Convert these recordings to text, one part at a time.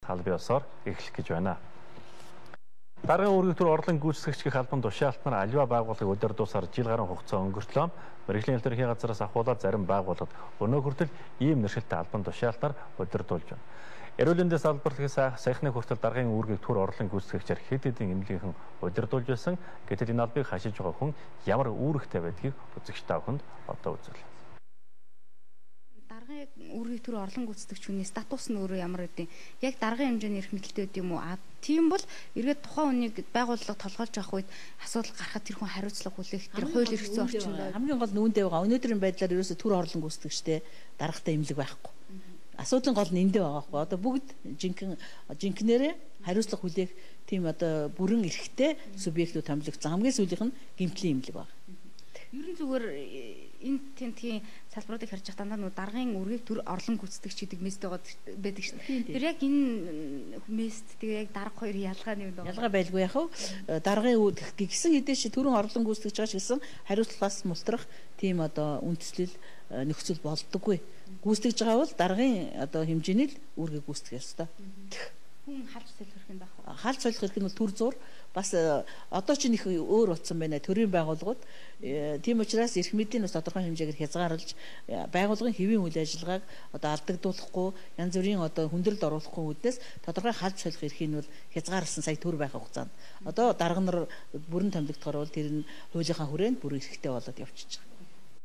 талбай ёсоор эхлэх гэж байна. Даргын үүрэг төр орлон гүйцэтгэгч гэх албан тушаалтнаар аливаа байгууллагыг удирдуулсаар жил гаруй хугацаа өнгөртлөө мэргэжлийн элдвэрхийн газраас ахуулаад зарим байгууллагад өнөө хүртэл ийм нэршилтэй албан тушаалтнаар удирдуулж байна. Эрүүл мэндийн салбарлын саяхны хүртэл даргын үүргийг төр орлон гүйцэтгэгчээр хэд хэдэн эмнэлгийнхэн удирдуулж байсан. Гэтэл энэ албыг хашиж байгаа хүн ямар үүрэгтэй байдгийг үзэгч та бүхэнд одоо үзүүлье. Даргын үүргийг төр орлон гүйцэтгэгч хүний статус нь өөрөө ямар гэдэг. Яг даргын хэмжээний эрх мэдэлтэй байд юм уу? Тийм бол эргээд тухайн хүнийг байгууллага толгойлж авах үед асуудал гарахад тэр хүн хариуцлага хүлээх тэр хууль эрх зүйн орчинд хамгийн гол нь үүндээ байгаа. Өнөөдрийн байдлаар ерөөсө төр орлон гүйцэтгэгчтэй даргатай эмнэлэг байхгүй. Асуудлын гол нь эндээ байгаа хгүй. Одоо бүгд жинхнэрээ хариуцлага хүлээх тийм одоо бүрэн эрхтэй субъектүүд томилогдсон. Хамгийн сүүлийнх нь гэмтлийн эмнэлэг байна. Ерөн зүгээр энэ тентгийн салбаруудыг харж байгаа дандаа нөө даргын үргийг төр орлон гүйцэтгэгч гэдэг мессеж байдаг шин. Тэр яг энэ мессеж тэгээ яг дарга хоёр ялгаа нэм доо. Ялгаа байлгүй яах вэ? Даргын гисэн хэдэн ши төрөн орлон гүйцэтгэж байгаа ч гэсэн хариуцлагаас мултрах тийм одоо үндэслэл нөхцөл болдоггүй. Гүйцэтгэж байгаа бол даргын одоо хэмжээний л үүргийг гүйцэтгэх ёстой. Хүн халж солих юм байна. Халж солих хэрэг нь бол төр зур бас одоо ч нэг өөр утсан байна. Төрийн байгууллагууд тийм учраас эрх мэдлийн бас тодорхой хэмжээгээр хязгаарлаж байгууллагын хэвийн үйл ажиллагааг одоо алдагдуулахгүй янз бүрийн одоо хүндрэлд оруулахгүй үүднээс тодорхой халж солих эрхийг нь бол хязгаарласан сая төр байх хугацаанд одоо дарга нар бүрэн томилогдохоор бол тэр нь хуулийнхаа хүрээнд бүр эрхтэй болоод явчихж байгаа.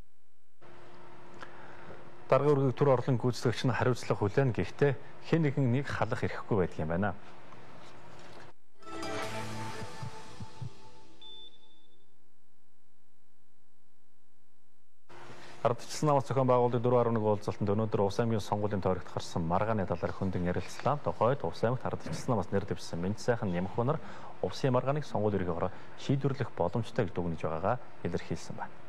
Даргын үүргийг төр орлон гүйцэтгэгч нь хариуцлага хүлээн гэхдээ хэн нэгэн нэг халах эрхгүй байдаг юм байна. Ардчилсан намаас зохион байгуулалтын 4.1 уулзалтанд өнөөдөр Увс аймгийн сонгуулийн тойрогт гарсан маргааны талаар хөндөн ярилцлаа. Тухайд Увс аймагт ардчилсан намаас нэр дэвшсэн Мэнд сайхан Нямхунар Увсын маргааныг сонгуулийн ерөнхийлөгөөр шийдвэрлэх боломжтой гэж дүгнэж байгаагаа илэрхийлсэн байна.